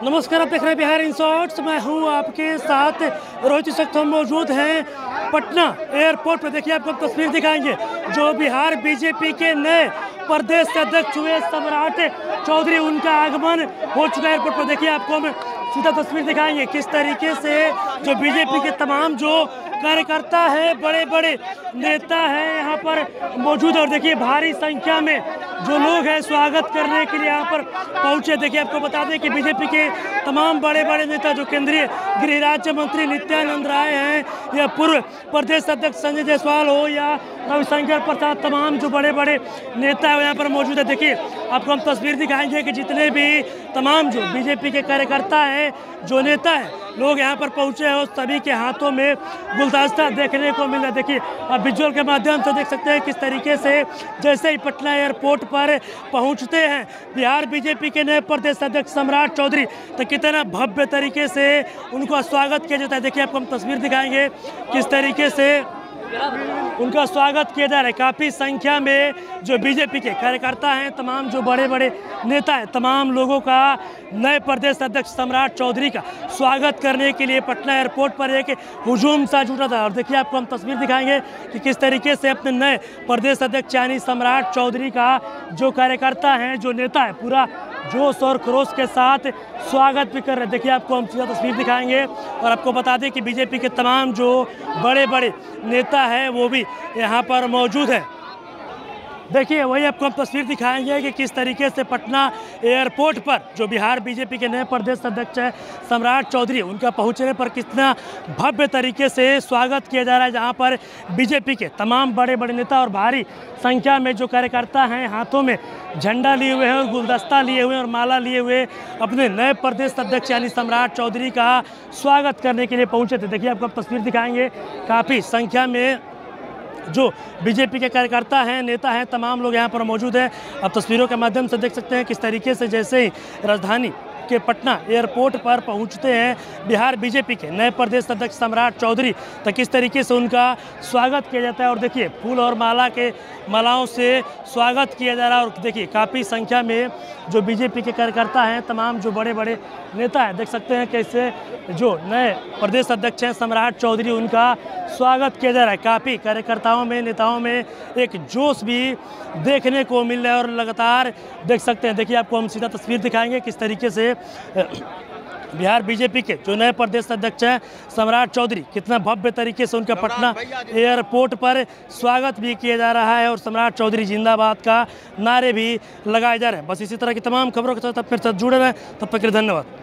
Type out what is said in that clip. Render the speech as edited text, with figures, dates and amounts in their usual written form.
नमस्कार, आप देख रहे हैं बिहार इन शॉर्ट्स। मैं हूं आपके साथ रोहित शख्स। हम मौजूद हैं पटना एयरपोर्ट पर। देखिए, आपको तस्वीर दिखाएंगे जो बिहार बीजेपी के नए प्रदेश अध्यक्ष हुए सम्राट चौधरी, उनका आगमन हो चुका है एयरपोर्ट पर। देखिए, आपको हम सीधा तस्वीर दिखाएंगे किस तरीके से जो बीजेपी के तमाम जो कार्यकर्ता है, बड़े बड़े नेता हैं यहाँ पर मौजूद है। और देखिए, भारी संख्या में जो लोग हैं स्वागत करने के लिए यहाँ पर पहुँचे। देखिए, आपको बता दें कि बीजेपी के तमाम बड़े बड़े नेता, जो केंद्रीय गृह राज्य मंत्री नित्यानंद राय हैं या पूर्व प्रदेश अध्यक्ष संजय जायसवाल हो या रविशंकर प्रसाद, तमाम जो बड़े बड़े नेता हैं यहाँ पर मौजूद है। देखिए, आपको हम तस्वीर दिखाएंगे कि जितने भी तमाम जो बीजेपी के कार्यकर्ता हैं, जो नेता हैं, लोग यहाँ पर पहुँचे हैं और सभी के हाथों में गुलदस्ता देखने को मिल रहा है। देखिए, आप विजुअल के माध्यम से देख सकते हैं किस तरीके से जैसे ही पटना एयरपोर्ट पर पहुँचते हैं बिहार बीजेपी के नए प्रदेश अध्यक्ष सम्राट चौधरी, तो कितना भव्य तरीके से उनका स्वागत किया जाता है। देखिए, आपको हम तस्वीर दिखाएंगे किस तरीके से उनका स्वागत किया जा रहा है। काफ़ी संख्या में जो बीजेपी के कार्यकर्ता हैं, तमाम जो बड़े बड़े नेता हैं, तमाम लोगों का नए प्रदेश अध्यक्ष सम्राट चौधरी का स्वागत करने के लिए पटना एयरपोर्ट पर एक हुजूम सा जुटा था। और देखिए, आपको हम तस्वीर दिखाएंगे कि किस तरीके से अपने नए प्रदेश अध्यक्ष यानी सम्राट चौधरी का जो कार्यकर्ता हैं, जो नेता है, पूरा जोश और खरोश के साथ स्वागत भी कर रहे हैं। देखिए, आपको हम सीधा तस्वीर दिखाएंगे और आपको बता दें कि बीजेपी के तमाम जो बड़े बड़े नेता हैं वो भी यहाँ पर मौजूद है। देखिए, वही आपको हम तस्वीर दिखाएंगे कि किस तरीके से पटना एयरपोर्ट पर जो बिहार बीजेपी के नए प्रदेश अध्यक्ष है सम्राट चौधरी, उनका पहुंचने पर कितना भव्य तरीके से स्वागत किया जा रहा है। जहां पर बीजेपी के तमाम बड़े बड़े नेता और भारी संख्या में जो कार्यकर्ता हैं, हाथों में झंडा लिए हुए हैं और गुलदस्ता लिए हुए और माला लिए हुए अपने नए प्रदेश अध्यक्ष यानी सम्राट चौधरी का स्वागत करने के लिए पहुँचे थे। देखिए, आपको हम तस्वीर दिखाएँगे, काफ़ी संख्या में जो बीजेपी के कार्यकर्ता हैं, नेता हैं, तमाम लोग यहाँ पर मौजूद हैं। आप तस्वीरों के माध्यम से देख सकते हैं किस तरीके से जैसे ही राजधानी के पटना एयरपोर्ट पर पहुँचते हैं बिहार बीजेपी के नए प्रदेश अध्यक्ष सम्राट चौधरी, तो किस तरीके से उनका स्वागत किया जाता है। और देखिए, फूल और मालाओं से स्वागत किया जा रहा है। और देखिए, काफ़ी संख्या में जो बीजेपी के कार्यकर्ता हैं, तमाम जो बड़े बड़े नेता हैं, देख सकते हैं कैसे जो नए प्रदेश अध्यक्ष हैं सम्राट चौधरी, उनका स्वागत किया जा रहा है। काफ़ी कार्यकर्ताओं में, नेताओं में एक जोश भी देखने को मिल रहा है और लगातार देख सकते हैं। देखिए, आपको हम सीधा तस्वीर दिखाएंगे किस तरीके से बिहार बीजेपी के जो नए प्रदेश अध्यक्ष हैं सम्राट चौधरी, कितना भव्य तरीके से उनका पटना एयरपोर्ट पर स्वागत भी किया जा रहा है और सम्राट चौधरी जिंदाबाद का नारे भी लगाए जा रहे हैं। बस इसी तरह की तमाम खबरों के साथ आप मेरे साथ जुड़े रहें। तब तक के लिए धन्यवाद।